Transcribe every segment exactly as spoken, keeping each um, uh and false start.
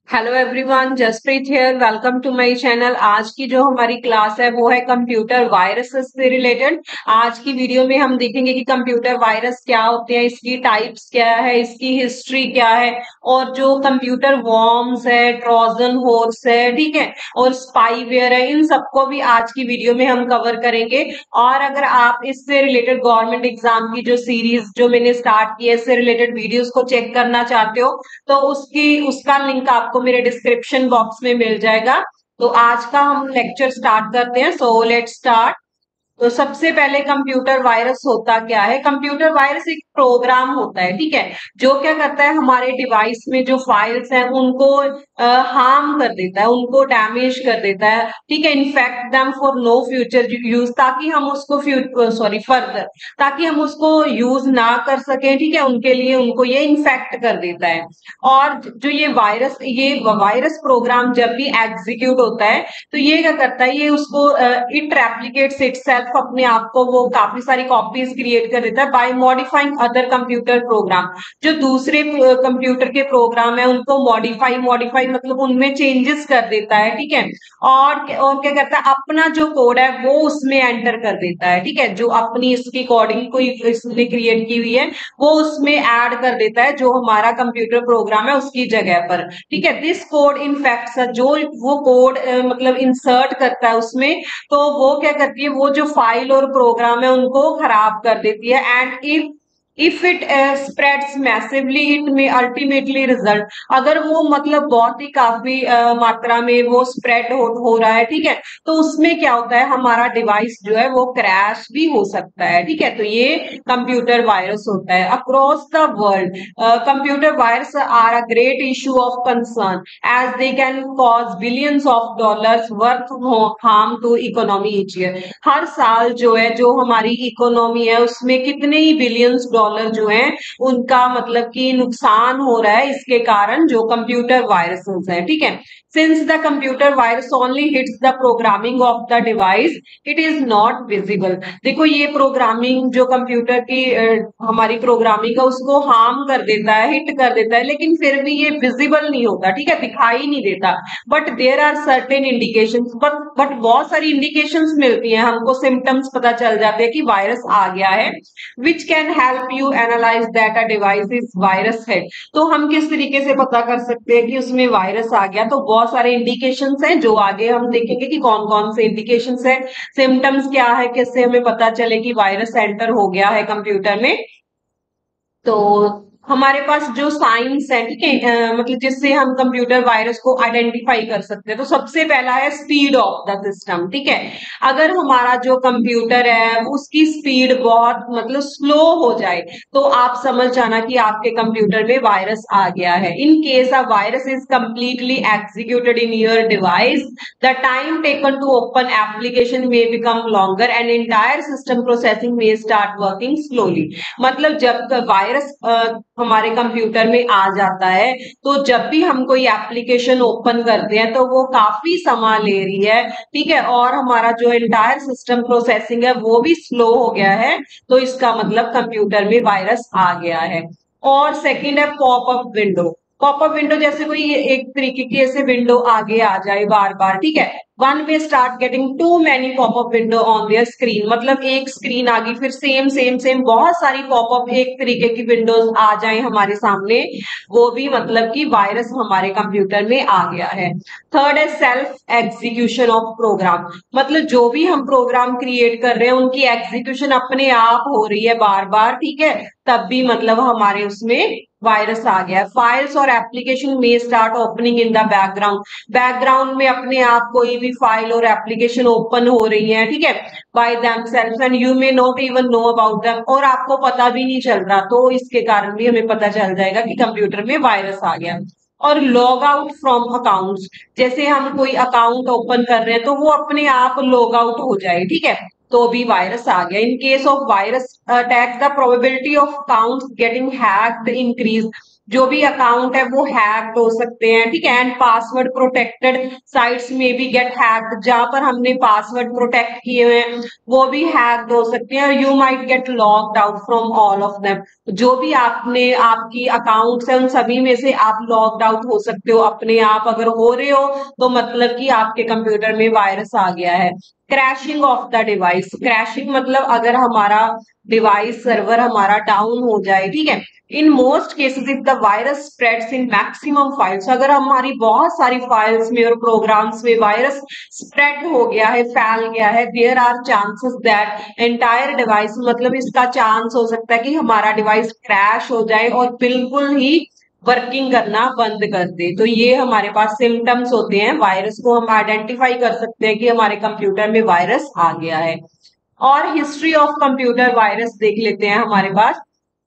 Hello everyone, Jaspreet here. Welcome to my channel. आज की जो हमारी क्लास है वो है कंप्यूटर वायरसेस से रिलेटेड। आज की वीडियो में हम देखेंगे कि कंप्यूटर वायरस क्या होते हैं, इसकी टाइप्स क्या है, इसकी हिस्ट्री क्या है, और जो कंप्यूटर वॉर्म्स है, ट्रोजन हॉर्स है, ठीक है, और स्पाईवेयर है, इन सबको भी आज की वीडियो में हम कवर करेंगे। और अगर आप इससे रिलेटेड गवर्नमेंट एग्जाम की जो सीरीज जो मैंने स्टार्ट की है, इससे रिलेटेड वीडियोस को चेक करना चाहते हो तो उसकी उसका लिंक आपको मेरे डिस्क्रिप्शन बॉक्स में मिल जाएगा। तो आज का हम लेक्चर स्टार्ट करते हैं। So let's start. तो सबसे पहले कंप्यूटर वायरस होता क्या है? कंप्यूटर वायरस एक प्रोग्राम होता है, ठीक है, जो क्या करता है, हमारे डिवाइस में जो फाइल्स हैं उनको हार्म कर देता है, उनको डैमेज कर देता है, ठीक है, infect them for no future use, ताकि हम उसको सॉरी फर्दर ताकि हम उसको यूज ना कर सकें, ठीक है, उनके लिए उनको ये इन्फेक्ट कर देता है। और जो ये वायरस ये वायरस प्रोग्राम जब भी एग्जीक्यूट होता है तो ये क्या करता है, ये उसको इट रेप्लिकेट्स इटसेल्फ, अपने आप को वो काफी सारी कॉपीज क्रिएट कर देता है by modifying other computer program. जो दूसरे कंप्यूटर के प्रोग्राम है उनको मॉडिफाई मॉडिफाई मतलब उनमें चेंजेस कर देता है, ठीक है। और और क्या करता है, अपना जो कोड है वो उसमें एंटर कर देता है, ठीक है, जो अपनी इसकी कोडिंग कोई इसने क्रिएट की हुई है वो उसमें ऐड कर देता है, जो हमारा कंप्यूटर प्रोग्राम है उसकी जगह पर, ठीक है। दिस कोड इनफैक्ट जो वो कोड मतलब इंसर्ट करता है उसमें, तो वो क्या करती है, वो जो फाइल और प्रोग्राम है उनको खराब कर देती है। And if if it spreads massively it में अल्टीमेटली रिजल्ट, अगर वो मतलब बहुत ही काफी uh, मात्रा में वो स्प्रेड हो, हो रहा है, ठीक है, तो उसमें क्या होता है, हमारा डिवाइस जो है वो क्रैश भी हो सकता है, ठीक है। तो ये कंप्यूटर वायरस होता है across the world. Computer virus are a great issue of concern as they can cause billions of dollars worth harm to economy each year. हर साल जो है, जो हमारी इकोनॉमी है उसमें कितने ही बिलियंस डॉलर जो है उनका मतलब कि नुकसान हो रहा है इसके कारण, जो कंप्यूटर वायरसेस है, ठीक है। Since the computer virus only hits the programming of the device, it is not visible. देखो, ये प्रोग्रामिंग जो कंप्यूटर की अ, हमारी प्रोग्रामिंग है उसको हार्म कर देता है, हिट कर देता है, लेकिन फिर भी ये विजिबल नहीं होता, ठीक है, दिखाई नहीं देता। But there are certain indication, but but बहुत सारी इंडिकेशंस मिलती हैं हमको, सिम्टम्स पता चल जाते हैं कि वायरस आ गया है, which can help you analyse that a device is virus है। तो हम किस तरीके से पता कर सकते हैं कि उसमें वायरस आ गया? तो बहुत सारे इंडिकेशंस हैं जो आगे हम देखेंगे कि कौन कौन से इंडिकेशंस है, सिम्टम्स क्या है, किससे हमें पता चले कि वायरस एंटर हो गया है कंप्यूटर में। तो हमारे पास जो साइंस है, ठीक है, अ, मतलब जिससे हम कंप्यूटर वायरस को आइडेंटिफाई कर सकते हैं, तो सबसे पहला है स्पीड ऑफ द सिस्टम, ठीक है। अगर हमारा जो कंप्यूटर है उसकी स्पीड बहुत मतलब स्लो हो जाए तो आप समझ जाना कि आपके कंप्यूटर में वायरस आ गया है। In case a virus is completely executed in your device, the time taken to open application may become longer and entire system processing may start working slowly. मतलब जब वायरस हमारे कंप्यूटर में आ जाता है तो जब भी हम कोई एप्लीकेशन ओपन करते हैं तो वो काफी समय ले रही है, ठीक है, और हमारा जो एंटायर सिस्टम प्रोसेसिंग है वो भी स्लो हो गया है, तो इसका मतलब कंप्यूटर में वायरस आ गया है। और सेकंड है पॉपअप विंडो। पॉपअप विंडो जैसे कोई एक तरीके की ऐसे विंडो आगे आ जाए बार बार, ठीक है, one may start getting too many popup window on their screen, मतलब एक स्क्रीन आ गई फिर सेम सेम सेम बहुत सारी पॉपअप एक तरीके की विंडोज आ जाए हमारे सामने, वो भी मतलब कि वायरस हमारे कंप्यूटर में आ गया है। थर्ड है सेल्फ एग्जीक्यूशन ऑफ प्रोग्राम, मतलब जो भी हम प्रोग्राम क्रिएट कर रहे हैं उनकी एग्जीक्यूशन अपने आप हो रही है बार बार, ठीक है, तब भी मतलब हमारे उसमें वायरस आ गया है। फाइल्स और एप्लीकेशन में start opening in the background, background में अपने आप कोई भी फाइल और एप्लीकेशन ओपन हो रही है, ठीक है, by themselves and you may not even know about them, और आपको पता भी नहीं चल रहा, तो इसके कारण भी हमें पता चल जाएगा कि कंप्यूटर में वायरस आ गया। और लॉग आउट फ्रॉम अकाउंट्स, जैसे हम कोई अकाउंट ओपन कर रहे हैं तो वो अपने आप लॉग आउट हो जाए, ठीक है, तो भी वायरस आ गया। In case of virus attack the probability of accounts getting hacked increase, जो भी अकाउंट है वो हैक्ड हो सकते हैं, ठीक है। एंड पासवर्ड प्रोटेक्टेड साइट्स में भी गेट हैक्ड, जहां पर हमने पासवर्ड प्रोटेक्ट किए हुए हैं वो भी हैक्ड हो सकते हैं। You might get logged out from all of them, जो भी आपने आपकी अकाउंट्स है उन सभी में से आप लॉग्ड आउट हो सकते हो अपने आप। अगर हो रहे हो तो मतलब कि आपके कंप्यूटर में वायरस आ गया है। Crashing of the device, crashing मतलब अगर हमारा डिवाइस सर्वर हमारा डाउन हो जाए, ठीक है। In most cases if the virus spreads in maximum files, अगर हमारी बहुत सारी फाइल्स में और प्रोग्राम्स में वायरस स्प्रेड हो गया है, फैल गया है, there are chances that entire device, मतलब इसका चांस हो सकता है कि हमारा डिवाइस क्रैश हो जाए और बिल्कुल ही वर्किंग करना बंद कर दे। तो ये हमारे पास सिम्टम्स होते हैं, वायरस को हम आइडेंटिफाई कर सकते हैं कि हमारे कंप्यूटर में वायरस आ गया है। और हिस्ट्री ऑफ कंप्यूटर वायरस देख लेते हैं हमारे पास।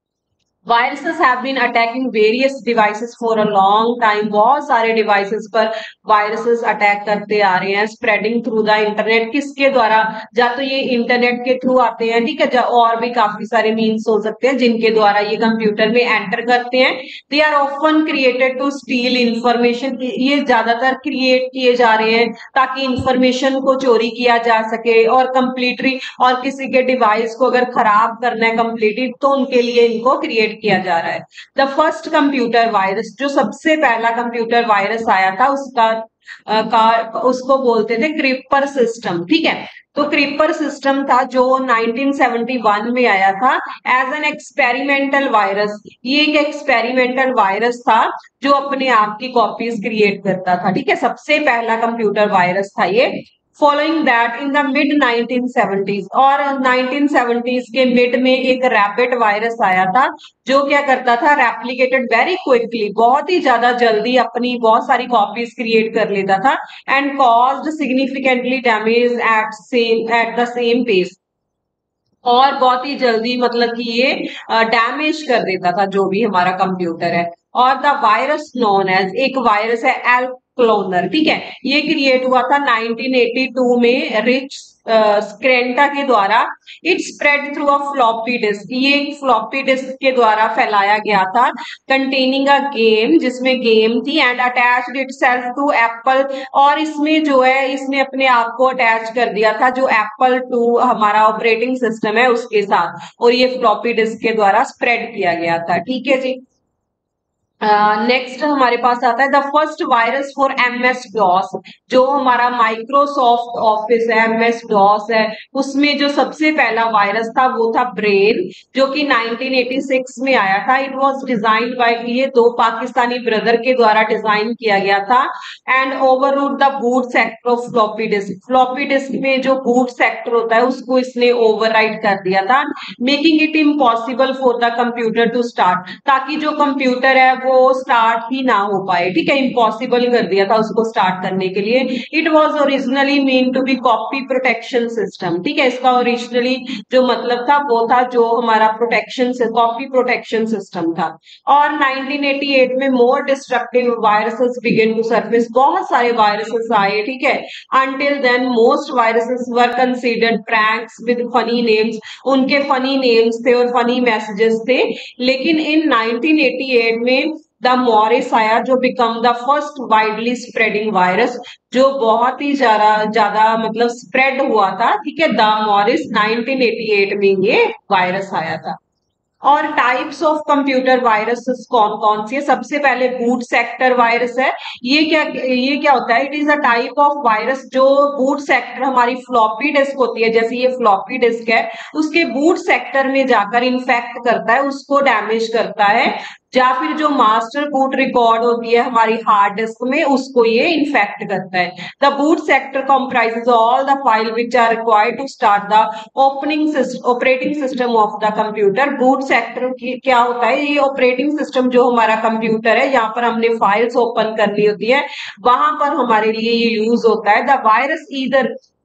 Viruses have been attacking various devices for a long time. बहुत सारे devices पर viruses attack करते आ रहे हैं, spreading through the internet। किसके द्वारा? या तो ये इंटरनेट के थ्रू आते हैं, ठीक है, और भी काफी सारे मीन्स हो सकते हैं जिनके द्वारा ये कंप्यूटर में एंटर करते हैं। They are often created to steal information, ये ज्यादातर क्रिएट किए जा रहे हैं ताकि इंफॉर्मेशन को चोरी किया जा सके और कंप्लीटली, और किसी के डिवाइस को अगर खराब करना है कंप्लीटली तो उनके लिए इनको क्रिएट किया जा रहा है। द फर्स्ट कंप्यूटर वायरस, जो सबसे पहला कंप्यूटर वायरस आया था उसका आ, का उसको बोलते थे क्रीपर सिस्टम, ठीक है। तो क्रीपर सिस्टम था जो नाइनटीन सेवेंटी वन में आया था एज एन एक्सपेरिमेंटल वायरस। ये एक एक्सपेरिमेंटल वायरस था जो अपने आप की कॉपीज क्रिएट करता था, ठीक है। सबसे पहला कंप्यूटर वायरस था ये। Following that in the mid nineteen seventies, और नाइनटीन सेवेंटीज के मिड में एक रैबिट वायरस आया था जो क्या करता था, रेप्लिकेटेड वेरी क्विकली, बहुत ही ज्यादा जल्दी अपनी बहुत सारी कॉपीज क्रिएट कर लेता था and caused significantly damage at same at the same pace, और बहुत ही जल्दी मतलब कि ये डैमेज कर देता था जो भी हमारा कंप्यूटर है। और द वायरस नोन एज, एक वायरस है एल क्लोनर, ठीक है। ये क्रिएट हुआ था नाइनटीन एटी टू में रिच स्क्रेंटा के द्वारा। It spread through a floppy disk, ये फ्लॉपी डिस्क के द्वारा फैलाया गया था। कंटेनिंग अ गेम, जिसमें गेम थी, and attached itself to Apple, और इसमें जो है इसने अपने आप को अटैच कर दिया था जो एप्पल टू हमारा ऑपरेटिंग सिस्टम है उसके साथ, और ये फ्लॉपी डिस्क के द्वारा स्प्रेड किया गया था, ठीक है जी। नेक्स्ट uh, हमारे पास आता है the first virus for M S DOS, जो हमारा माइक्रोसॉफ्ट ऑफिस है, एम एस डॉस है, उसमें जो सबसे पहला वायरस था वो था ब्रेन, जो कि नाइनटीन एटी सिक्स में आया था। इट वाज डिजाइन्ड बाय, ये दो पाकिस्तानी ब्रदर के द्वारा डिजाइन किया गया था। And overwrote the boot sector of floppy disk, floppy disk में जो बूट सेक्टर होता है उसको इसने ओवरराइड कर दिया था, making it impossible for the computer to start, ताकि जो कंप्यूटर है वो स्टार्ट ही ना हो पाए, ठीक है। इम्पॉसिबल कर दिया था उसको स्टार्ट करने के लिए। It was originally mean to be copy protection system, ठीक है। इसका ओरिजिनली जो मतलब था वो था जो हमारा प्रोटेक्शन से कॉपी प्रोटेक्शन सिस्टम था। और नाइनटीन एटी एट में more destructive viruses begin to surface, बहुत सारे वायरसेस आए, ठीक है। Until then most viruses were considered pranks with funny names, उनके फनी नेम्स थे और फनी मैसेजेस थे। लेकिन इन नाइनटीन एटी एट में द मॉरिस आया जो become the first widely spreading virus, जो बहुत ही ज्यादा ज्यादा मतलब स्प्रेड हुआ था, ठीक है। The Morris nineteen eighty eight में ये वायरस आया था। और टाइप्स ऑफ कंप्यूटर वायरसेस कौन कौन सी है? सबसे पहले बूट सेक्टर वायरस है। ये क्या ये क्या होता है? It is a type of virus जो बूट सेक्टर, हमारी फ्लॉपी डिस्क होती है, जैसे ये फ्लॉपी डिस्क है, उसके बूट सेक्टर में जाकर इन्फेक्ट करता है, उसको डैमेज करता है। या फिर जो मास्टर बूट रिकॉर्ड होती है हमारी हार्ड डिस्क में, उसको ये इन्फेक्ट करता है। The boot sector comprises all the file which are required to start the opening operating system of the computer. Boot sector क्या होता है? ये ऑपरेटिंग सिस्टम जो हमारा कंप्यूटर है, यहाँ पर हमने फाइल्स ओपन करनी होती है, वहां पर हमारे लिए ये यूज होता है। द वायरस ईदर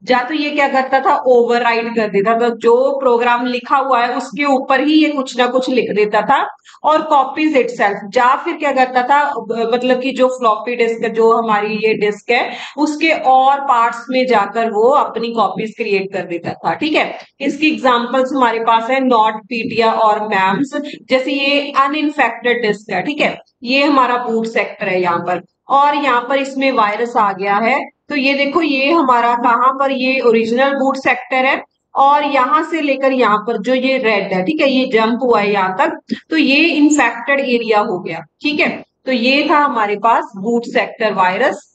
या तो ये क्या करता था, ओवरराइड कर देता था, तो जो प्रोग्राम लिखा हुआ है उसके ऊपर ही ये कुछ ना कुछ लिख देता था और कॉपीज इटसेल्फ, या फिर क्या करता था, मतलब कि जो फ्लॉपी डिस्क, जो हमारी ये डिस्क है, उसके और पार्ट्स में जाकर वो अपनी कॉपीज क्रिएट कर देता था। ठीक है, इसकी एग्जांपल्स हमारे पास है नॉट पीटिया और मैम्स। जैसे ये अनइंफेक्टेड डिस्क है, ठीक है, ये हमारा बूट सेक्टर है यहाँ पर, और यहाँ पर इसमें वायरस आ गया है। तो ये देखो, ये हमारा कहाँ पर, ये ओरिजिनल बूट सेक्टर है, और यहां से लेकर यहाँ पर जो ये रेड है, ठीक है, ये जंप हुआ है यहाँ तक, तो ये इन्फेक्टेड एरिया हो गया। ठीक है, तो ये था हमारे पास बूट सेक्टर वायरस।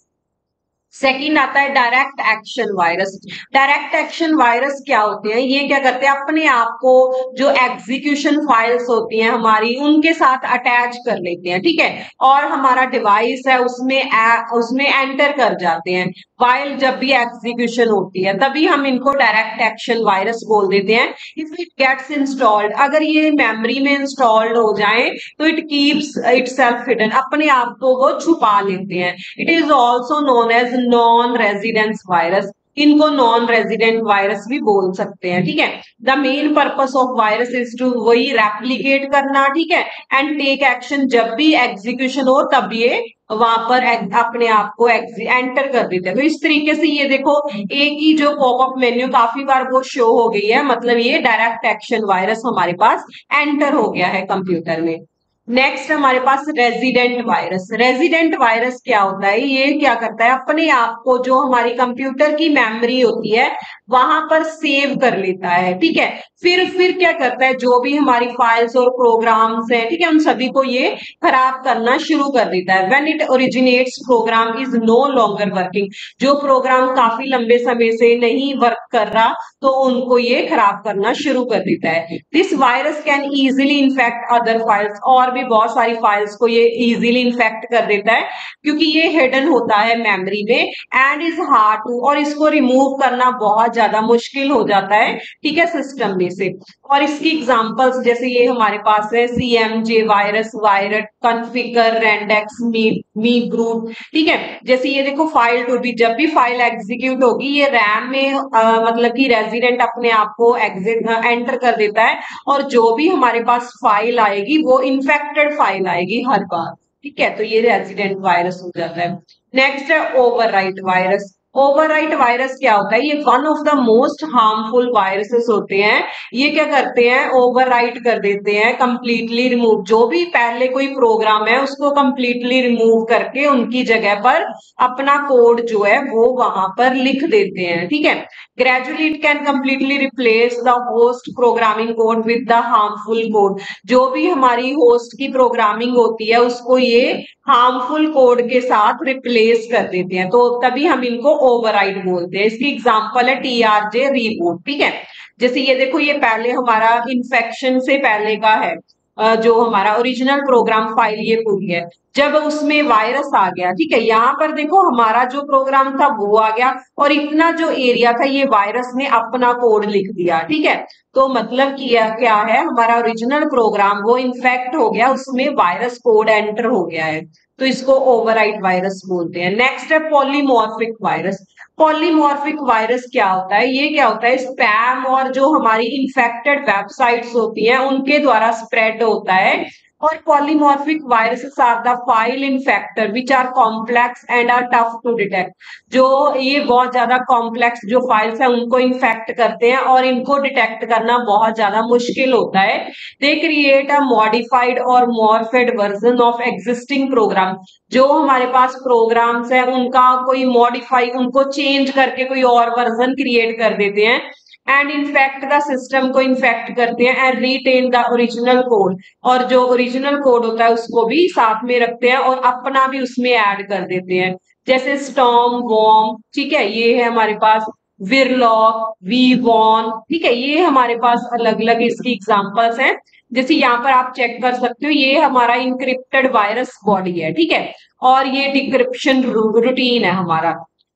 सेकंड आता है direct action virus. Direct action virus क्या होते हैं, ये क्या करते हैं, अपने आप को जो एग्जीक्यूशन फाइल्स होती हैं हमारी, उनके साथ अटैच कर लेते हैं। ठीक है, और हमारा डिवाइस है उसमें ए, उसमें एंटर कर जाते हैं फाइल, जब भी एग्जीक्यूशन होती है तभी हम इनको डायरेक्ट एक्शन वायरस बोल देते हैं। इफ इट गेट्स इंस्टॉल्ड, अगर ये मेमोरी में इंस्टॉल्ड हो जाए तो इट कीप्स इटसेल्फ हिडन, अपने आप को वो छुपा लेते हैं। It is also known as non residence virus, इनको नॉन रेजिडेंट वायरस भी बोल सकते हैं। ठीक है, the main purpose of virus is to वही रेप्लीकेट करना, ठीक है, एंड टेक एक्शन, जब भी एग्जीक्यूशन हो तब ये वहां पर अपने आप को एंटर कर देते हैं। तो इस तरीके से ये देखो, एक ही जो पॉपअप मेन्यू काफी बार वो शो हो गई है, मतलब ये डायरेक्ट एक्शन वायरस हमारे पास एंटर हो गया है कंप्यूटर में। नेक्स्ट हमारे पास रेजिडेंट वायरस। रेजिडेंट वायरस क्या होता है, ये क्या करता है, अपने आप को जो हमारी कंप्यूटर की मेमोरी होती है वहां पर सेव कर लेता है। ठीक है, फिर फिर क्या करता है, जो भी हमारी फाइल्स और प्रोग्राम्स हैं, ठीक है, उन सभी को ये खराब करना शुरू कर देता है। When it originates program is no longer working, जो प्रोग्राम काफी लंबे समय से नहीं वर्क कर रहा तो उनको ये खराब करना शुरू कर देता है। This virus can easily infect other files, और भी बहुत सारी फाइल्स को ये इजीली इन्फेक्ट कर देता है, क्योंकि ये हिडन होता है मेमोरी में, एंड इज हार्ड टू, और इसको रिमूव करना बहुत ज्यादा मुश्किल हो जाता है, ठीक है, सिस्टम में से। और इसकी एग्जांपल्स जैसे ये हमारे पास है सीएमजे वायरस, वायरट, कॉन्फ़िगर, रेंडेक्स, मी मी ब्रूट। ठीक है, जैसे ये देखो, फाइल टू बी, जब भी फाइल एग्जीक्यूट होगी ये रैम में आ, मतलब कि रेजिडेंट अपने आप को एग्जिट एंटर कर देता है, और जो भी हमारे पास फाइल आएगी वो इन्फेक्टेड फाइल आएगी हर बार। ठीक है, तो ये रेजिडेंट वायरस हो जाता है। नेक्स्ट है ओवरराइट वायरस। ओवरराइट वायरस क्या होता है, ये one of the most harmful viruses होते हैं। ये क्या करते हैं, ओवरराइट कर देते हैं, कंप्लीटली रिमूव, जो भी पहले कोई प्रोग्राम है उसको कंप्लीटली रिमूव करके उनकी जगह पर अपना कोड जो है वो वहां पर लिख देते हैं। ठीक है, gradually it can completely replace the host programming code with the harmful code, जो भी हमारी होस्ट की प्रोग्रामिंग होती है उसको ये हार्मफुल कोड के साथ रिप्लेस कर देते हैं, तो तभी हम इनको ओवरराइड बोलते हैं। इसकी एग्जांपल है टीआरजे रीबूट। ठीक है, जैसे ये देखो, ये पहले हमारा इन्फेक्शन से पहले का है, जो हमारा ओरिजिनल प्रोग्राम फाइल ये पूरी है, जब उसमें वायरस आ गया, ठीक है, यहाँ पर देखो हमारा जो प्रोग्राम था वो आ गया, और इतना जो एरिया था ये वायरस ने अपना कोड लिख दिया। ठीक है, तो मतलब किया क्या है, हमारा ओरिजिनल प्रोग्राम वो इन्फेक्ट हो गया, उसमें वायरस कोड एंटर हो गया है, तो इसको ओवरराइट वायरस बोलते हैं। नेक्स्ट है पॉलीमॉर्फिक वायरस। पॉलीमॉर्फिक वायरस क्या होता है, ये क्या होता है, स्पैम और जो हमारी इन्फेक्टेड वेबसाइट्स होती हैं उनके द्वारा स्प्रेड होता है। और polymorphic viruses are the file infector which are complex and are tough to detect, जो ये बहुत ज्यादा कॉम्प्लेक्स जो फाइल्स है उनको इन्फेक्ट करते हैं और इनको डिटेक्ट करना बहुत ज्यादा मुश्किल होता है। दे क्रिएट अ मॉडिफाइड और morphed version of existing program, जो हमारे पास प्रोग्राम्स है उनका कोई मॉडिफाई, उनको चेंज करके कोई और वर्जन क्रिएट कर देते हैं, एंड इन्फेक्ट द सिस्टम को इन्फेक्ट करते हैं, and retain the original code, और जो ओरिजिनल कोड होता है उसको भी साथ में रखते हैं और अपना भी उसमें ऐड कर देते हैं। जैसे स्टॉर्म, वॉर्म, ठीक है, ये है हमारे पास विरलॉक, वी वॉन। ठीक है, ये हमारे पास अलग अलग इसकी एग्जांपल्स हैं। जैसे यहाँ पर आप चेक कर सकते हो, ये हमारा इंक्रिप्टेड वायरस बॉडी है, ठीक है, और ये डिक्रिप्शन रूटीन है हमारा।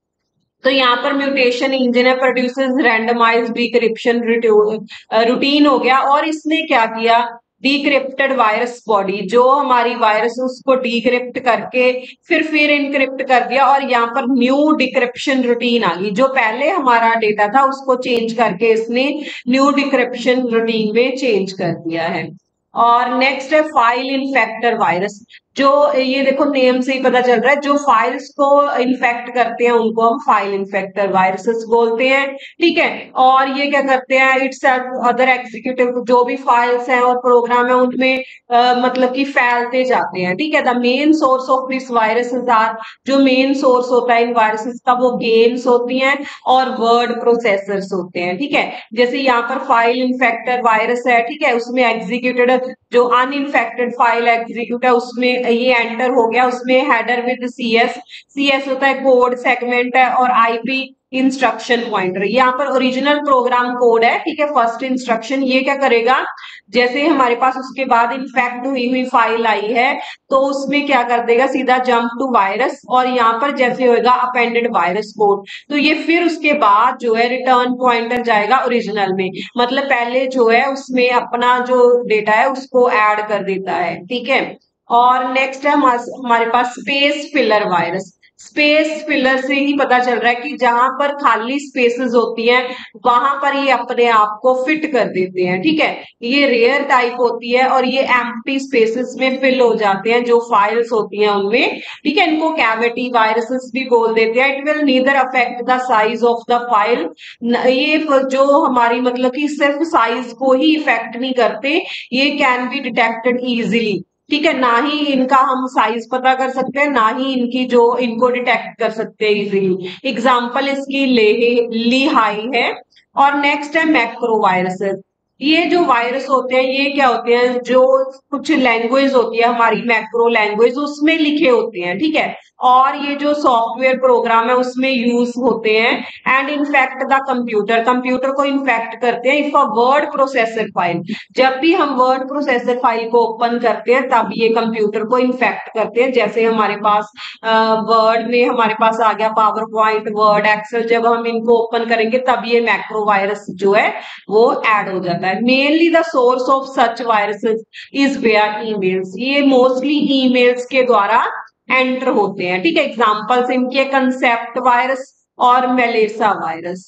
तो यहाँ पर म्यूटेशन इंजन है, प्रोड्यूसेस रैंडमाइज्ड डिक्रिप्शन रूटीन हो गया, और इसने क्या किया, डिक्रिप्टेड वायरस बॉडी, जो हमारी वायरस उसको डिक्रिप्ट करके फिर फिर इनक्रिप्ट कर दिया और यहाँ पर न्यू डिक्रिप्शन रूटीन आ गई। जो पहले हमारा डेटा था उसको चेंज करके इसने न्यू डिक्रिप्शन रूटीन में चेंज कर दिया है। और नेक्स्ट है फाइल इन्फेक्टर वायरस। जो ये देखो नेम से ही पता चल रहा है, जो फाइल्स को इन्फेक्ट करते हैं उनको हम फाइल इन्फेक्टर वायरसेस बोलते हैं, ठीक है। और ये क्या करते हैं, इट्स अदर एग्जीक्यूटिव, जो भी फाइल्स हैं और प्रोग्राम है उनमें uh, मतलब कि फैलते जाते हैं, ठीक है। The main source of this viruses are, जो मेन सोर्स होता है इन वायरसेस का वो गेम्स होती हैं और वर्ड प्रोसेसर्स होते हैं, ठीक है। जैसे यहाँ पर फाइल इन्फेक्टर वायरस है, ठीक है, उसमें एग्जीक्यूटेड जो अनइंफेक्टेड फाइल एग्जीक्यूट है उसमें ये एंटर हो गया, उसमें हेडर विद सीएस, सीएस होता है कोड सेगमेंट है, और आईपी इंस्ट्रक्शन पॉइंटर। यहाँ पर ओरिजिनल प्रोग्राम कोड है, ठीक है, फर्स्ट इंस्ट्रक्शन। ये क्या करेगा, जैसे हमारे पास उसके बाद इन्फेक्ट हुई हुई फाइल आई है तो उसमें क्या कर देगा, सीधा जंप टू वायरस, और यहाँ पर जैसे होगा अपेंडेड वायरस कोड, तो ये फिर उसके बाद जो है रिटर्न पॉइंटर जाएगा ओरिजिनल में, मतलब पहले जो है उसमें अपना जो डेटा है उसको ऐड कर देता है, ठीक है। और नेक्स्ट है हमारे पास space filler virus. Space filler से ही पता चल रहा है कि जहां पर खाली स्पेसेस होती हैं वहां पर ये अपने आप को फिट कर देते हैं, ठीक है। ये रेयर टाइप होती है और ये एम्प्टी स्पेसेस में फिल हो जाते हैं जो फाइल्स होती हैं उनमें, ठीक है। इनको कैविटी वायरसेस भी बोल देते हैं। It will neither affect the size of the file, ये जो हमारी मतलब कि सिर्फ साइज को ही इफेक्ट नहीं करते, ये कैन बी डिटेक्टेड इजिली, ठीक है। ना ही इनका हम साइज पता कर सकते हैं, ना ही इनकी जो इनको डिटेक्ट कर सकते हैं इजीली। एग्जांपल इसकी ली हाई है। और नेक्स्ट है मैक्रो वायरसेस। ये जो वायरस होते हैं ये क्या होते हैं, जो कुछ लैंग्वेज होती है हमारी मैक्रो लैंग्वेज उसमें लिखे होते हैं, ठीक है। और ये जो सॉफ्टवेयर प्रोग्राम है उसमें यूज होते हैं। And infect the computer, computer को इन्फेक्ट करते हैं if a word processor file, जब भी हम वर्ड प्रोसेसर फाइल को ओपन करते हैं तब ये कंप्यूटर को इन्फेक्ट करते हैं। जैसे हमारे पास वर्ड में हमारे पास आ गया पावर पॉइंट, वर्ड, एक्सेल, जब हम इनको ओपन करेंगे तब ये मैक्रो वायरस जो है वो ऐड हो जाता है। Mainly the source of such viruses is where emails, ये मोस्टली ईमेल्स के द्वारा एंटर होते हैं, ठीक है। एग्जांपल्स इनके कंसेप्ट वायरस और मेलेसा वायरस।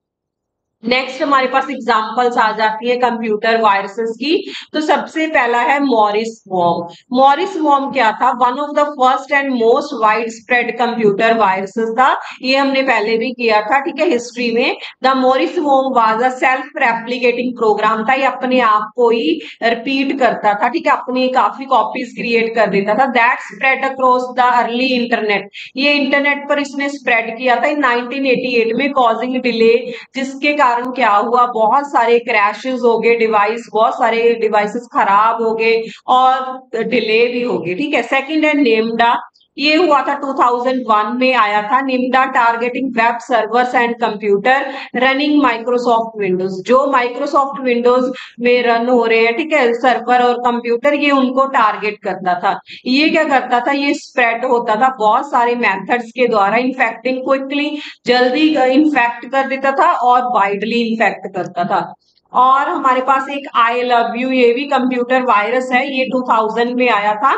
नेक्स्ट हमारे पास एग्जांपल्स आ जाती है कंप्यूटर वायरसेस की। तो सबसे पहला है मॉरिस वॉर्म। मॉरिस वॉर्म क्या था, one of the first and most wide spread computer viruses था। ये हमने पहले भी किया था, ठीक है, हिस्ट्री में। The Morris worm was a self replicating program था, ये अपने आप को ही रिपीट करता था, ठीक है, अपनी काफी कॉपीज क्रिएट कर देता था। That spread across the early internet, ये इंटरनेट पर इसने स्प्रेड किया था इन नाइनटीन एटी एट में, कॉजिंग डिले, जिसके कारण क्या हुआ, बहुत सारे क्रैशेस हो गए, डिवाइस बहुत सारे डिवाइसेस खराब हो गए और डिले भी हो गए, ठीक है। सेकंड है नेमडा, ये हुआ था टू थाउजेंड वन में आया था। Nimda targeting web servers and computer running Microsoft Windows, जो माइक्रोसॉफ्ट विंडोज में रन हो रहे हैं, ठीक है, सर्वर और कंप्यूटर, ये उनको टारगेट करता था। ये क्या करता था, ये स्प्रेड होता था बहुत सारे मेथड्स के द्वारा, इन्फेक्टिंग क्विकली, जल्दी इन्फेक्ट कर देता था और वाइडली इन्फेक्ट करता था। और हमारे पास एक आई लव यू, ये भी कंप्यूटर वायरस है, ये टू थाउजेंड में आया था।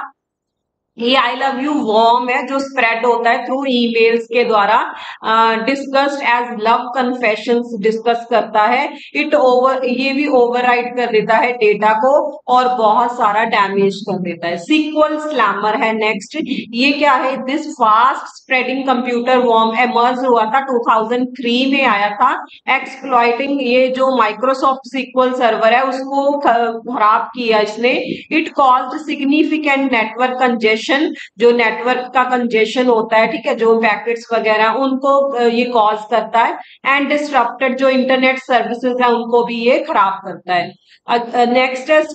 ये आई लव यू वॉर्म है जो स्प्रेड होता है थ्रू ईमेल्स के द्वारा, discussed as love confessions discuss करता है। इट ओवर, ये भी ओवरराइड कर देता है डेटा को और बहुत सारा डैमेज कर देता है। सीक्वल स्लैमर है नेक्स्ट, ये क्या है, this fast spreading computer worm emerge हुआ था टू थाउजेंड थ्री में आया था। एक्सप्लॉइटिंग, ये जो माइक्रोसॉफ्ट सीक्वल सर्वर है उसको खराब किया इसने। It caused significant network congestion, जो नेटवर्क का कंजेशन होता है, ठीक है, जो पैकेट्स वगैरह उनको ये कॉज करता है। एंड डिस्ट्रप्टेड, जो इंटरनेट सर्विसेज है उनको भी ये खराब करता है। नेक्स्ट है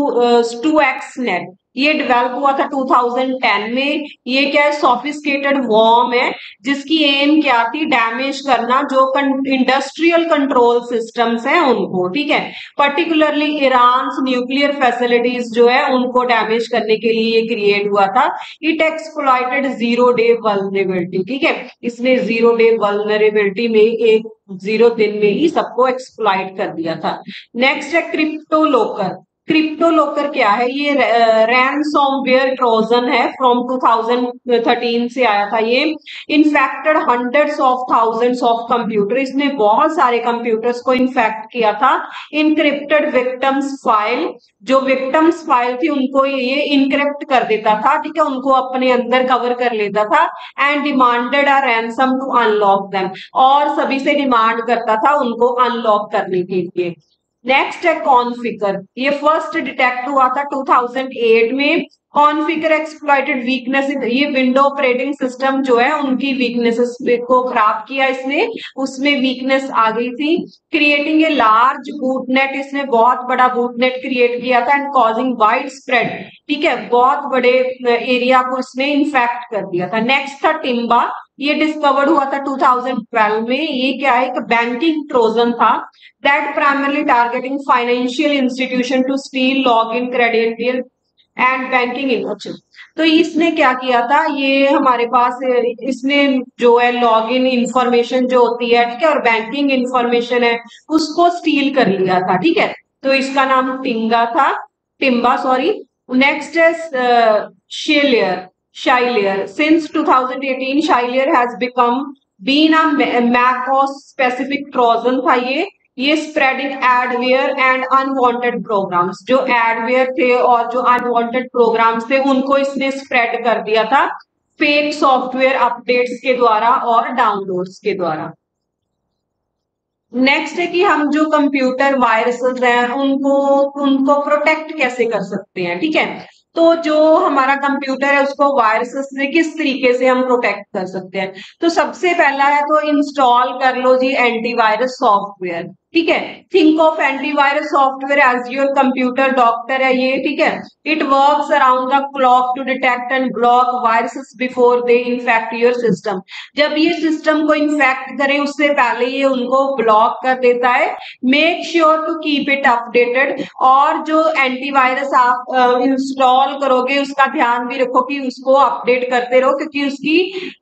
टू एक्स नेट, ये डेवलप हुआ था टू थाउजेंड टेन में। ये क्या है, सोफिस्टिकेटेड वॉर्म है जिसकी एम क्या थी, डैमेज करना जो इंडस्ट्रियल कंट्रोल सिस्टम्स हैं उनको, ठीक है, पर्टिकुलरली ईरान न्यूक्लियर फैसिलिटीज जो है उनको डैमेज करने के लिए ये क्रिएट हुआ था। It exploited zero day vulnerability, ठीक है, इसने जीरो डे वल्नरेबिलिटी में एक जीरो दिन में ही सबको एक्सप्लॉइट कर दिया था। नेक्स्ट है क्रिप्टो लोकर। क्रिप्टोलोकर क्या है? ये रैनसॉमवेयर ट्रोजन है, फ्रॉम टू थाउजेंड थर्टीन से आया था ये। Infected hundreds of thousands of computer, इसने बहुत सारे कंप्यूटर्स को इन्फेक्ट किया था। इनक्रिप्टेड विक्टिम्स फाइल, जो विक्टिम्स फाइल थी उनको ये इनक्रिप्ट कर देता था, ठीक है, उनको अपने अंदर कवर कर लेता था। And demanded a ransom to unlock them, और सभी से डिमांड करता था उनको अनलॉक करने के लिए। नेक्स्ट है कॉन्फिगर, ये फर्स्ट डिटेक्ट हुआ था टू थाउजेंड एट में। कॉन्फिगर एक्सप्लॉइटेड वीकनेस, ये विंडो ऑपरेटिंग सिस्टम जो है उनकी वीकनेसेस को खराब किया इसने, उसमें वीकनेस आ गई थी। क्रिएटिंग ए लार्ज बूटनेट, इसने बहुत बड़ा बूटनेट क्रिएट किया था। एंड कॉजिंग वाइड स्प्रेड, ठीक है, बहुत बड़े एरिया को इसने इन्फेक्ट कर दिया था। नेक्स्ट था टिम्बा, ये डिस्कवर्ड हुआ था टू थाउजेंड ट्वेल्व में। ये क्या है? एक बैंकिंग ट्रोजन था that primarily targeting financial institution to steal login credential and banking information। तो इसने क्या किया था? ये हमारे पास इसने जो है लॉगिन इंफॉर्मेशन जो होती है, ठीक है, और बैंकिंग इंफॉर्मेशन है उसको स्टील कर लिया था, ठीक है। तो इसका नाम टिंगा था, टिम्बा सॉरी। नेक्स्ट है Shlayer, Shlayer. Since two thousand eighteen Shlayer has become been a macOS specific Trojan था ये। ये spreading adware and unwanted programs, जो एडवेयर थे और जो अनवांटेड प्रोग्राम्स थे उनको इसने स्प्रेड कर दिया था फेक सॉफ्टवेयर अपडेट्स के द्वारा और डाउनलोड्स के द्वारा। नेक्स्ट है कि हम जो कंप्यूटर वायरसेस हैं उनको उनको प्रोटेक्ट कैसे कर सकते हैं, ठीक है। तो जो हमारा कंप्यूटर है उसको वायरसेस से किस तरीके से हम प्रोटेक्ट कर सकते हैं? तो सबसे पहला है तो इंस्टॉल कर लो जी एंटीवायरस सॉफ्टवेयर, ठीक है। Think of antivirus software as your computer doctor है ये, ठीक है। It works around the clock to detect and block viruses before they infect your system. जब ये सिस्टम को इन्फेक्ट करें उससे पहले ये उनको ब्लॉक कर देता है। Make sure to keep it updated, और जो एंटीवायरस आप इंस्टॉल करोगे उसका ध्यान भी रखो कि उसको अपडेट करते रहो, क्योंकि उसकी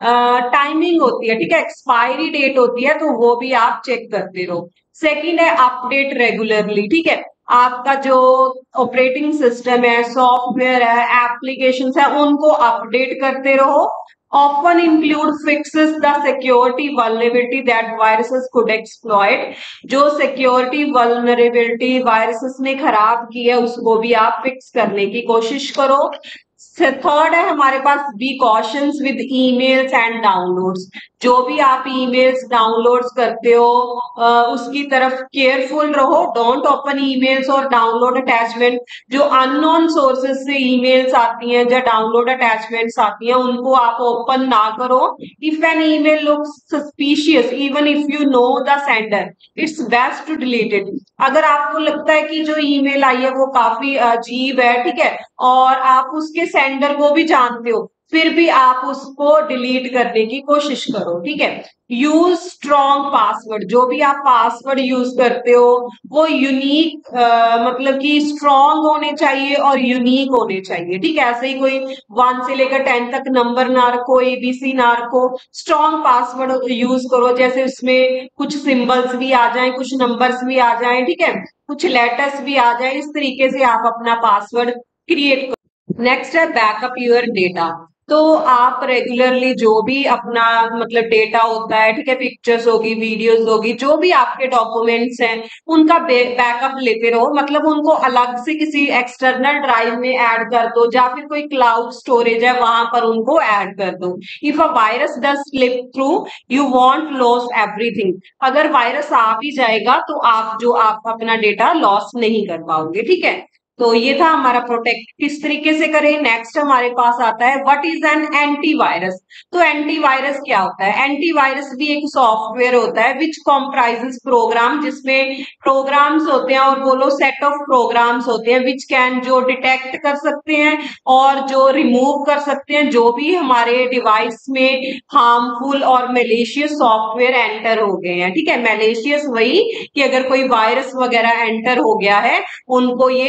टाइमिंग होती है, ठीक है, एक्सपायरी डेट होती है, तो वो भी आप चेक करते रहो। सेकंड है अपडेट रेगुलरली, ठीक है। आपका जो ऑपरेटिंग सिस्टम है, सॉफ्टवेयर है, एप्लीकेशंस है, उनको अपडेट करते रहो। Often include fixes the security vulnerability that viruses could exploit, जो सिक्योरिटी वल्नरेबिलिटी वायरसेस ने खराब की है उसको भी आप फिक्स करने की कोशिश करो। थर्ड है हमारे पास be cautious with emails and downloads, जो भी आप ईमेल्स डाउनलोड्स करते हो उसकी तरफ केयरफुल रहो। डोंट ओपन ईमेल्स और डाउनलोड अटैचमेंट, जो अननोन सोर्सेज से ईमेल्स आती हैं या डाउनलोड अटैचमेंट्स आती हैं उनको आप ओपन ना करो। If an email looks suspicious even if you know the sender, it's best to delete it. अगर आपको लगता है कि जो ईमेल आई है वो काफी अजीब है, ठीक है, और आप उसके सेंडर को भी जानते हो, फिर भी आप उसको डिलीट करने की कोशिश करो, ठीक है। यूज स्ट्रॉन्ग पासवर्ड, जो भी आप पासवर्ड यूज करते हो वो यूनिक मतलब कि स्ट्रॉन्ग होने चाहिए और यूनिक होने चाहिए, ठीक है। ऐसे ही कोई वन से लेकर टेन तक नंबर ना रखो, एबीसी ना रखो, स्ट्रॉन्ग पासवर्ड यूज करो, जैसे उसमें कुछ सिंबल्स भी आ जाएं, कुछ नंबर्स भी आ जाएं, ठीक है, कुछ लेटर्स भी आ जाए, इस तरीके से आप अपना पासवर्ड क्रिएट करो। नेक्स्ट है बैकअप योर डेटा। तो आप रेगुलरली जो भी अपना मतलब डेटा होता है, ठीक है, पिक्चर्स होगी, वीडियोस होगी, जो भी आपके डॉक्यूमेंट्स हैं उनका बैकअप लेते रहो। मतलब उनको अलग से किसी एक्सटर्नल ड्राइव में ऐड कर दो, या फिर कोई क्लाउड स्टोरेज है वहां पर उनको ऐड कर दो। If a virus does slip through you won't loss everything, अगर वायरस आ भी जाएगा तो आप जो आप अपना डेटा लॉस नहीं कर पाओगे, ठीक है। तो ये था हमारा प्रोटेक्ट किस तरीके से करें। नेक्स्ट हमारे पास आता है व्हाट इज एन एंटीवायरस। तो एंटीवायरस क्या होता है? एंटीवायरस भी एक सॉफ्टवेयर होता है विच कॉम्प्राइजेस प्रोग्राम, जिसमें प्रोग्राम्स होते हैं और बोलो सेट ऑफ प्रोग्राम्स होते हैं विच कैन, जो डिटेक्ट कर सकते हैं और जो रिमूव कर सकते हैं जो भी हमारे डिवाइस में हार्मफुल और मेलिशियस सॉफ्टवेयर एंटर हो गए हैं, ठीक है। मेलिशियस वही कि अगर कोई वायरस वगैरह एंटर हो गया है उनको ये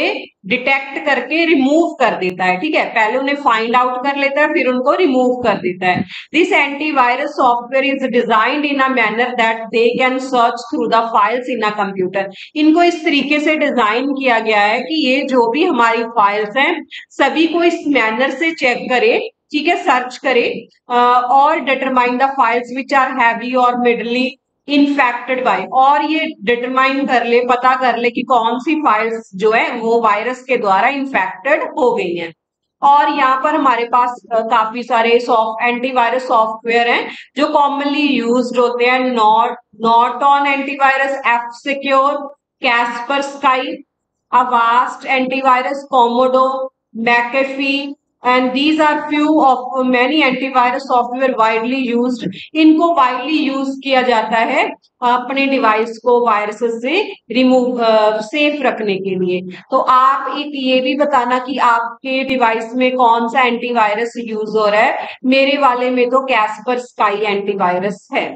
डिटेक्ट करके रिमूव कर देता है, ठीक है। पहले उन्हें फाइंड आउट कर लेता है, फिर उनको रिमूव कर देता है। This antivirus software is designed in a manner that they can search through the files in a computer. इनको इस तरीके से डिजाइन किया गया है कि ये जो भी हमारी फाइल्स हैं सभी को इस मैनर से चेक करे, ठीक है, सर्च करे और determine the files which are heavy और मिडली इन्फेक्टेड बाय, और ये डिटरमाइन कर ले, पता कर ले कि कौन सी फाइल्स जो है वो वायरस के द्वारा इन्फेक्टेड हो गई हैं। और यहाँ पर हमारे पास काफी सारे सॉफ्ट एंटीवायरस सॉफ्टवेयर हैं जो कॉमनली यूज्ड होते हैं। Not Norton antivirus, F Secure, Kaspersky, Avast antivirus, Comodo, McAfee, and these are few of many antivirus software widely used. इनको widely use किया जाता है अपने डिवाइस को वायरसेस से रिमूव सेफ रखने के लिए। तो आप एक ये भी बताना कि आपके डिवाइस में कौन सा एंटीवायरस यूज हो रहा है। मेरे वाले में तो कैस्पर स्काई एंटीवायरस है।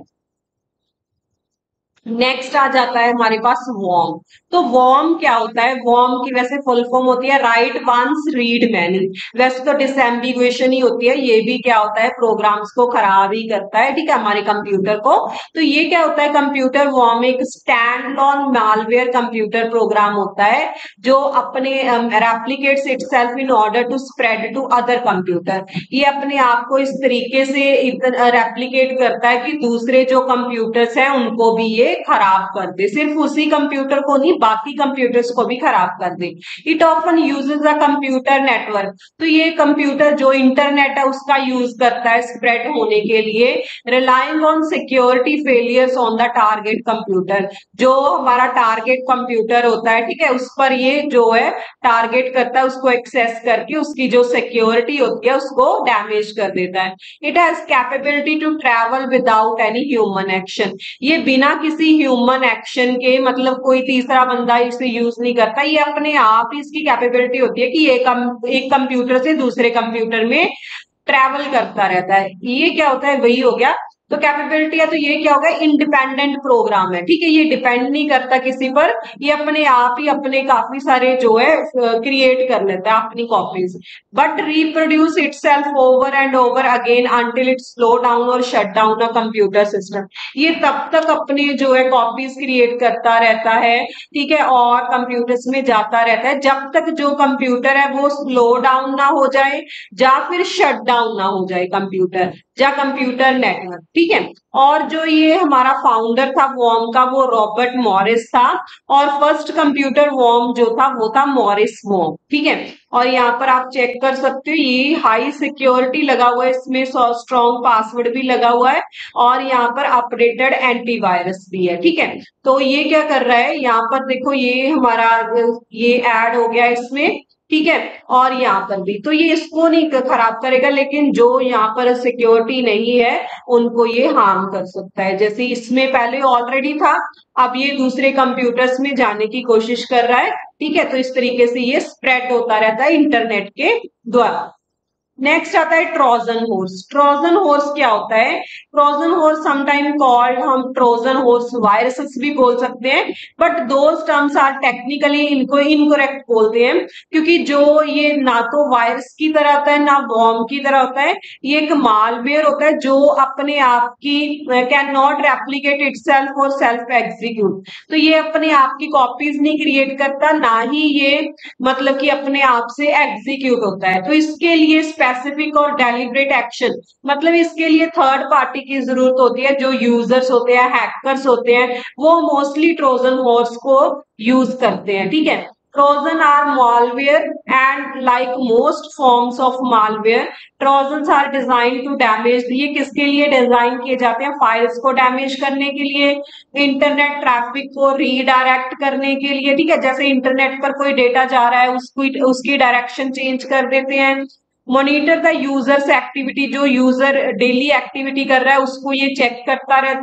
नेक्स्ट आ जाता है हमारे पास वॉर्म। तो वॉर्म क्या होता है? वॉर्म की वैसे फुल फॉर्म होती है राइट वंस रीड मैनी। वैसे तो डिसएम्बिगुएशन ही होती है, ये भी क्या होता है प्रोग्राम्स को खराब ही करता है, ठीक है, हमारे कंप्यूटर को। तो ये क्या होता है? कंप्यूटर वॉर्म एक standalone malware computer program होता है जो अपने replicates itself in order to spread to other computer. ये अपने आप को इस तरीके से रेप्लिकेट करता है कि दूसरे जो कंप्यूटर्स हैं उनको भी ये खराब कर दे, सिर्फ उसी कंप्यूटर को नहीं बाकी कंप्यूटर्स को भी खराब कर दे। It often uses a computer network. तो ये कंप्यूटर जो इंटरनेट है उसका यूज करता है स्प्रेड होने के लिए। Relying on security failures on the target computer. जो हमारा टारगेट कंप्यूटर होता है, ठीक है, उस पर ये जो है टारगेट करता है, उसको एक्सेस करके उसकी जो सिक्योरिटी होती है उसको डैमेज कर देता है। It has capability to travel without any human action. ये बिना किसी ह्यूमन एक्शन के, मतलब कोई तीसरा बंदा इसे यूज नहीं करता, ये अपने आप ही इसकी कैपेबिलिटी होती है कि ये कम, एक कंप्यूटर से दूसरे कंप्यूटर में ट्रैवल करता रहता है। ये क्या होता है? वही हो गया। तो कैपेबिलिटी है तो ये क्या होगा? इंडिपेंडेंट प्रोग्राम है, ठीक है, ये डिपेंड नहीं करता किसी पर, ये अपने आप ही अपने काफी सारे जो है क्रिएट कर लेता है अपनी copies. But reproduce itself over and over again until it slow down और shut down a computer system. ये तब तक अपने जो है कॉपीज क्रिएट करता रहता है, ठीक है, और कंप्यूटर्स में जाता रहता है जब तक जो कंप्यूटर है वो स्लो डाउन ना हो जाए या फिर शट डाउन ना हो जाए कंप्यूटर या कंप्यूटर नेटवर्क, ठीक है। और जो ये हमारा फाउंडर था वॉर्म का वो रॉबर्ट मॉरिस था, और फर्स्ट कंप्यूटर वॉर्म जो था वो था मॉरिस वॉर्म, ठीक है। और यहाँ पर आप चेक कर सकते हो ये हाई सिक्योरिटी लगा हुआ है, इसमें स्ट्रॉन्ग पासवर्ड भी लगा हुआ है, और यहाँ पर अपडेटेड एंटीवायरस भी है, ठीक है। तो ये क्या कर रहा है? यहाँ पर देखो ये हमारा ये ऐड हो गया इसमें, ठीक है, और यहाँ पर भी, तो ये इसको नहीं खराब करेगा, लेकिन जो यहाँ पर सिक्योरिटी नहीं है उनको ये हार्म कर सकता है। जैसे इसमें पहले ऑलरेडी था, अब ये दूसरे कंप्यूटर्स में जाने की कोशिश कर रहा है, ठीक है। तो इस तरीके से ये स्प्रेड होता रहता है इंटरनेट के द्वारा। नेक्स्ट आता है ट्रोजन हॉर्स। ट्रोजन हॉर्स क्या होता है? ट्रोजन हॉर्स समटाइम कॉल्ड, हम ट्रोजन हॉर्स वायरसेस भी बोल सकते हैं, but those terms are technically इनको इनकरेक्ट बोलते हैं, क्योंकि जो ये ना तो वायरस की तरह होता है ना बॉम्ब की तरह होता है, ये एक मालवेयर होता है जो अपने आप की कैन नॉट रेप्लिकेट इटसेल्फ और सेल्फ एग्जीक्यूट। तो ये अपने आप की कॉपीज नहीं क्रिएट करता, ना ही ये मतलब कि अपने आप से एग्जीक्यूट होता है। तो इसके लिए स्पेसिफिक और डेलिब्रेट एक्शन, मतलब इसके लिए थर्ड पार्टी की जरूरत होती है। जो यूजर्स होते हैं, हैकर्स होते हैं, वो मोस्टली ट्रोजन हॉर्स को यूज करते हैं, ठीक है। Trojan are malware and like most forms of malware, Trojans are design to damage. ये किसके लिए डिजाइन किए जाते हैं? फाइल्स को डैमेज करने के लिए, इंटरनेट ट्रैफिक को रीडायरेक्ट करने के लिए, ठीक है, जैसे इंटरनेट पर कोई डेटा जा रहा है उसको उसकी डायरेक्शन चेंज कर देते हैं। मॉनिटर द यूजर्स एक्टिविटी, जो यूजर डेली एक्टिविटी कर रहा है उसको ये चेक करता रहता है।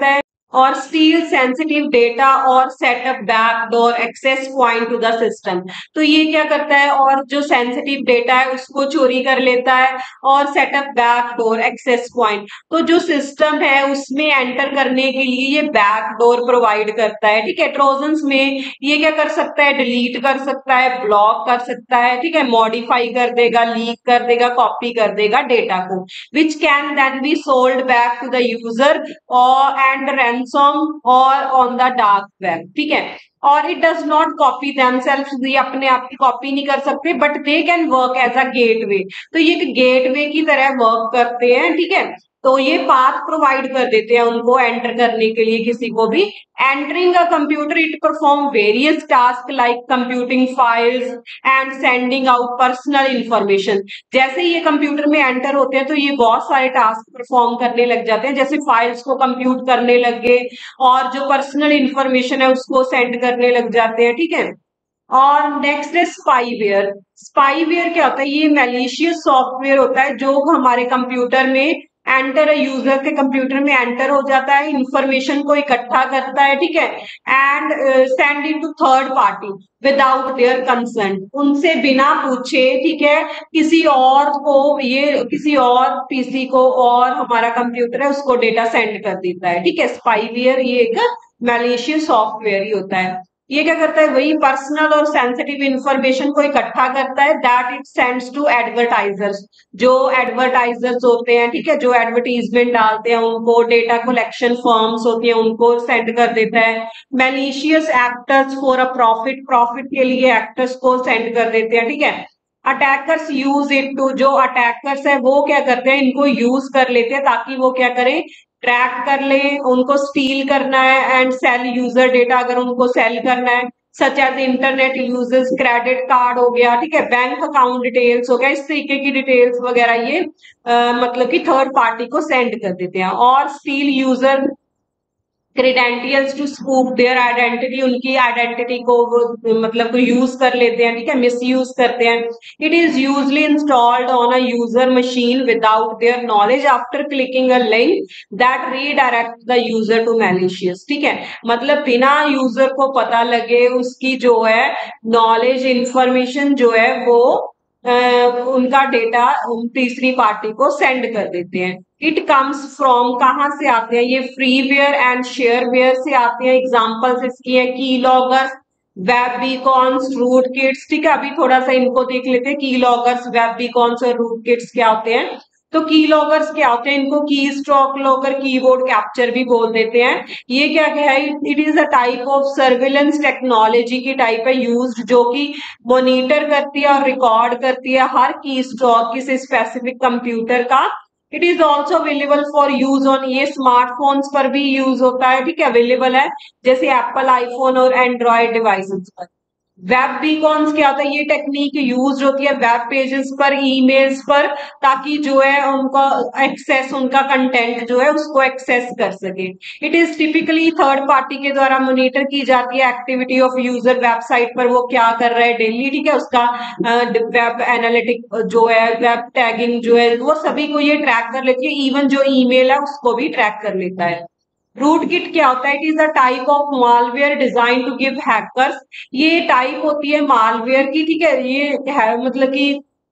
और steal sensitive data और set up backdoor access point to the system। तो ये क्या करता है, और जो सेंसिटिव डेटा है उसको चोरी कर लेता है और सेटअप बैकडोर एक्सेस पॉइंट। तो जो सिस्टम है उसमें एंटर करने के लिए ये बैकडोर प्रोवाइड करता है। ठीक है, ट्रोजन्स में ये क्या कर सकता है, डिलीट कर सकता है, ब्लॉक कर सकता है, ठीक है, मॉडिफाई कर देगा, लीक कर देगा, कॉपी कर देगा डेटा को, which can then be sold back to the user or and ransom or on the dark web. ठीक है, और it does not copy themselves, ये अपने आप की कॉपी नहीं कर सकते, but they can work as a gateway. तो ये एक गेटवे की तरह वर्क करते हैं। ठीक है, तो ये पाथ प्रोवाइड कर देते हैं उनको एंटर करने के लिए किसी को भी। Entering a computer it perform various task like computing files and sending out personal information. जैसे ही ये कंप्यूटर में एंटर होते हैं तो ये बहुत सारे टास्क परफॉर्म करने लग जाते हैं, जैसे फाइल्स को कंप्यूट करने लग गए और जो पर्सनल इंफॉर्मेशन है उसको सेंड करने लग जाते हैं। ठीक है, और नेक्स्ट है स्पाईवेयर। स्पाईवेयर क्या होता है, ये मैलिशियस सॉफ्टवेयर होता है जो हमारे कंप्यूटर में एंटर, यूजर के कंप्यूटर में एंटर हो जाता है, इंफॉर्मेशन को इकट्ठा करता है। ठीक है, and send it to third party without their consent, उनसे बिना पूछे। ठीक है, किसी और को, ये किसी और पीसी को और हमारा कंप्यूटर है उसको डेटा सेंड कर देता है। ठीक है, स्पाईवेयर ये एक मैलिशियस सॉफ्टवेयर ही होता है। ये क्या करता है, वही पर्सनल और सेंसिटिव इंफॉर्मेशन को इकट्ठा करता है, that it sends to advertisers, जो एडवर्टाइजर्स होते हैं। ठीक है, जो एडवर्टीजमेंट डालते हैं उनको, डेटा कलेक्शन फर्म्स होती हैं उनको सेंड कर देता है। Malicious actors for a profit, profit के लिए एक्टर्स को सेंड कर देते हैं। ठीक है, अटैकर्स यूज इट टू, जो अटैकर्स है वो क्या करते हैं, इनको यूज कर लेते हैं ताकि वो क्या करें, ट्रैक कर ले, उनको स्टील करना है एंड सेल यूजर डेटा, अगर उनको सेल करना है, such as internet users, credit card हो गया। ठीक है, बैंक अकाउंट डिटेल्स हो गया, इस तरीके की डिटेल्स वगैरह ये आ, मतलब कि थर्ड पार्टी को सेंड कर देते हैं। और steal user credentials to spoof their identity, उनकी आइडेंटिटी को वो मतलब को यूज कर लेते हैं। ठीक है, मिस यूज करते हैं। It is usually installed on a user machine without their knowledge after clicking a link that redirect the user to malicious. ठीक है, मतलब बिना यूजर को पता लगे उसकी जो है नॉलेज, इंफॉर्मेशन जो है वो आ, उनका डेटा तीसरी पार्टी को सेंड कर देते हैं। इट कम्स फ्रॉम, कहाँ से आते हैं ये, फ्रीवेयर एंड शेयरवेयर से आते हैं। एग्जांपल्स इसकी है key loggers, web beacons, root kits. ठीक है, अभी थोड़ा सा इनको देख लेते हैं, की लॉगर्स, वेब बीकॉन्स और रूट किट्स क्या होते हैं। तो की लॉगर्स क्या होते हैं, इनको की स्ट्रोक लॉगर, कीबोर्ड कैप्चर भी बोल देते हैं। ये क्या क्या है, it is a type of surveillance technology की टाइप है यूज्ड, जो कि मॉनिटर करती है और रिकॉर्ड करती है हर की स्ट्रोक किसी स्पेसिफिक कंप्यूटर का। It is also available for use on, ये स्मार्टफोन्स पर भी यूज होता है। ठीक है, अवेलेबल है जैसे एप्पल आईफोन और एंड्रॉयड डिवाइसेस पर। वेब बीकॉन्स क्या होता है, ये टेक्निक यूज होती है वेब पेजेस पर, ईमेल्स पर, ताकि जो है उनका एक्सेस, उनका कंटेंट जो है उसको एक्सेस कर सके। It is typically third party के द्वारा मॉनिटर की जाती है एक्टिविटी ऑफ यूजर, वेबसाइट पर वो क्या कर रहा है डेली। ठीक है, उसका वेब एनालिटिक जो है, वेब टैगिंग जो है, वो सभी को ये ट्रैक कर लेती है, इवन जो ईमेल है उसको भी ट्रैक कर लेता है। रूट किट क्या होता है, it is a type of malware design to give hackers, ये टाइप होती है मालवेयर की। ठीक है, ये है मतलब कि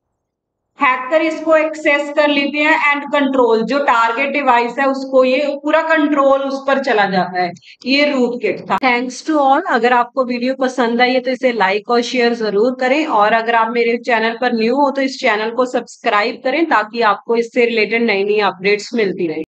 हैकर इसको एक्सेस कर लेते हैं एंड कंट्रोल, जो टारगेट डिवाइस है उसको ये पूरा कंट्रोल उस पर चला जाता है। ये रूट किट था। Thanks to all. अगर आपको वीडियो पसंद आई है तो इसे लाइक और शेयर जरूर करें, और अगर आप मेरे चैनल पर न्यू हो तो इस चैनल को सब्सक्राइब करें ताकि आपको इससे रिलेटेड नई नई अपडेट्स मिलती रहे।